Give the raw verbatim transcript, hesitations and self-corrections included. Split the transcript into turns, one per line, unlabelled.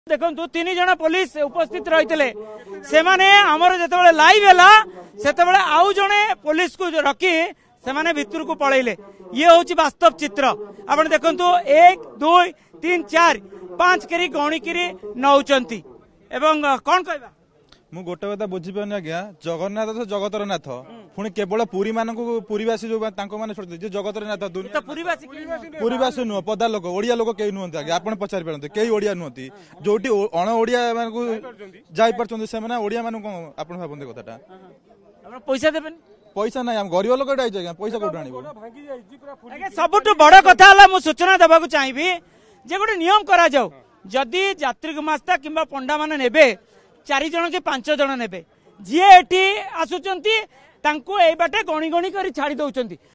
देखु तीन जन पुलिस उपस्थित रही से आमर जो लाइव है से आउ जड़े पुलिस को रखी से भितर को पलैले ये हूँ वास्तव चित्र आप देखु एक दुई तीन चार पांच करी गणिकी नौचंती एवं कौन कहबा
मु गोटे कथा बुझीपारे आज्ञा जगन्नाथ तो जगतर नाथ पुणी केवल पुरी मान पुरीवासी जो मैंने जगतर नाथ पुरीवासी नुह पदा लोक ओडिया लोक कई नुहत आगे आप पचारि पारते कई ओडिया नुहति जो अण ओडिया जापर से ओडिया मान आप भावते कथा
पैसा देवे
पैसा ना गरीब लोक पैसा कौट आने
सबुठ बड़ कथा मुझे सूचना देवाक चाहिए जे गोटे नियम करा जाओ जदि यात्री गुमास्ता किंबा पंडा मान नेबे चार जन के पांच जन नेबे जी एटी आसुचंती तांको ए बाटे गणी गणी करी छाड़ी दउचंती